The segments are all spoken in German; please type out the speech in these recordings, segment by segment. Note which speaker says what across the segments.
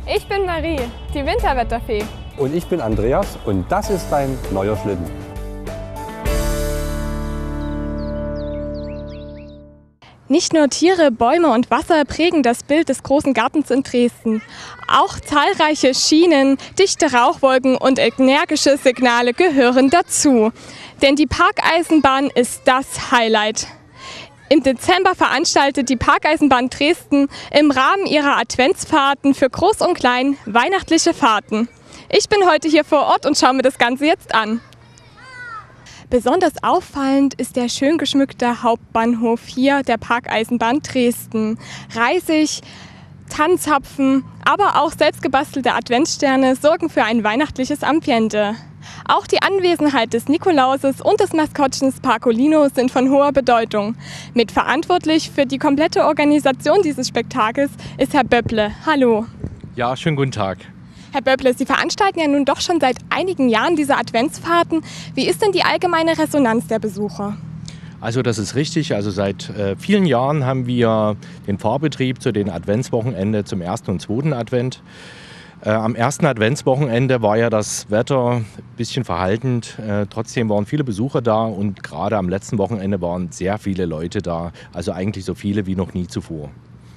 Speaker 1: Ich bin Marie, die Winterwetterfee.
Speaker 2: Und ich bin Andreas und das ist dein neuer Schlitten.
Speaker 1: Nicht nur Tiere, Bäume und Wasser prägen das Bild des großen Gartens in Dresden. Auch zahlreiche Schienen, dichte Rauchwolken und energische Signale gehören dazu. Denn die Parkeisenbahn ist das Highlight. Im Dezember veranstaltet die Parkeisenbahn Dresden im Rahmen ihrer Adventsfahrten für Groß und Klein weihnachtliche Fahrten. Ich bin heute hier vor Ort und schaue mir das Ganze jetzt an. Besonders auffallend ist der schön geschmückte Hauptbahnhof hier der Parkeisenbahn Dresden. Reisig, Tannenzapfen, aber auch selbstgebastelte Adventssterne sorgen für ein weihnachtliches Ambiente. Auch die Anwesenheit des Nikolauses und des Maskottchens Parkolino sind von hoher Bedeutung. Mitverantwortlich für die komplette Organisation dieses Spektakels ist Herr Böpple. Hallo.
Speaker 3: Ja, schönen guten Tag.
Speaker 1: Herr Böpple, Sie veranstalten ja nun doch schon seit einigen Jahren diese Adventsfahrten. Wie ist denn die allgemeine Resonanz der Besucher?
Speaker 3: Also das ist richtig. Also seit vielen Jahren haben wir den Fahrbetrieb zu den Adventswochenende zum ersten und zweiten Advent. Am ersten Adventswochenende war ja das Wetter ein bisschen verhaltend. Trotzdem waren viele Besucher da und gerade am letzten Wochenende waren sehr viele Leute da. Also eigentlich so viele wie noch nie zuvor.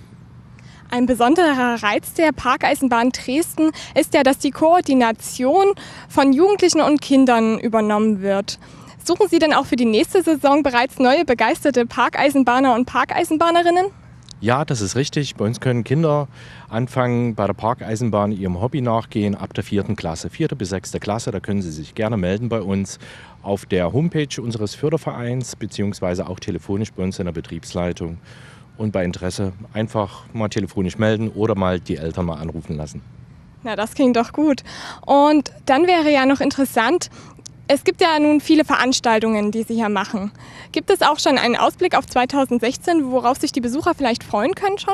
Speaker 1: Ein besonderer Reiz der Parkeisenbahn Dresden ist ja, dass die Koordination von Jugendlichen und Kindern übernommen wird. Suchen Sie denn auch für die nächste Saison bereits neue begeisterte Parkeisenbahner und Parkeisenbahnerinnen?
Speaker 3: Ja, das ist richtig. Bei uns können Kinder anfangen, bei der Parkeisenbahn ihrem Hobby nachgehen, ab der 4. Klasse, 4. bis 6. Klasse. Da können Sie sich gerne melden bei uns auf der Homepage unseres Fördervereins, beziehungsweise auch telefonisch bei uns in der Betriebsleitung. Und bei Interesse einfach mal telefonisch melden oder mal die Eltern mal anrufen lassen.
Speaker 1: Na, das klingt doch gut. Und dann wäre ja noch interessant, es gibt ja nun viele Veranstaltungen, die Sie hier machen. Gibt es auch schon einen Ausblick auf 2016, worauf sich die Besucher vielleicht freuen können schon?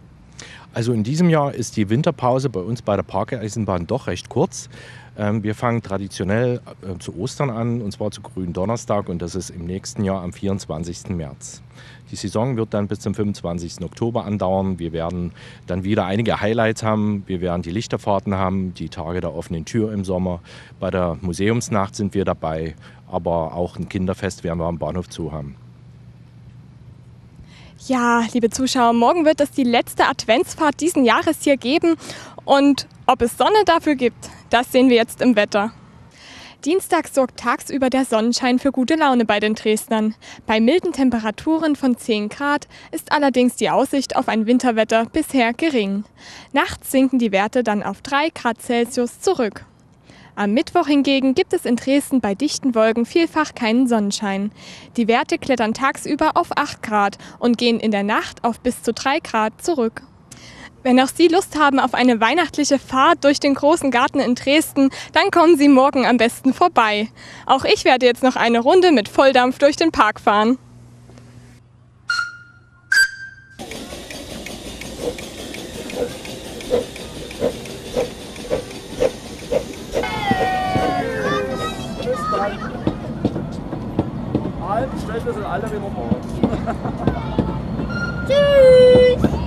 Speaker 3: Also in diesem Jahr ist die Winterpause bei uns bei der Parkeisenbahn doch recht kurz. Wir fangen traditionell zu Ostern an, und zwar zu Gründonnerstag, und das ist im nächsten Jahr am 24. März. Die Saison wird dann bis zum 25. Oktober andauern. Wir werden dann wieder einige Highlights haben. Wir werden die Lichterfahrten haben, die Tage der offenen Tür im Sommer. Bei der Museumsnacht sind wir dabei, aber auch ein Kinderfest werden wir am Bahnhof Zoo haben.
Speaker 1: Ja, liebe Zuschauer, morgen wird es die letzte Adventsfahrt diesen Jahres hier geben. Und ob es Sonne dafür gibt, das sehen wir jetzt im Wetter. Dienstag sorgt tagsüber der Sonnenschein für gute Laune bei den Dresdnern. Bei milden Temperaturen von 10 Grad ist allerdings die Aussicht auf ein Winterwetter bisher gering. Nachts sinken die Werte dann auf 3 Grad Celsius zurück. Am Mittwoch hingegen gibt es in Dresden bei dichten Wolken vielfach keinen Sonnenschein. Die Werte klettern tagsüber auf 8 Grad und gehen in der Nacht auf bis zu 3 Grad zurück. Wenn auch Sie Lust haben auf eine weihnachtliche Fahrt durch den großen Garten in Dresden, dann kommen Sie morgen am besten vorbei. Auch ich werde jetzt noch eine Runde mit Volldampf durch den Park fahren.
Speaker 4: Halt, stellt das in Alter wie morgen.
Speaker 1: Tschüss!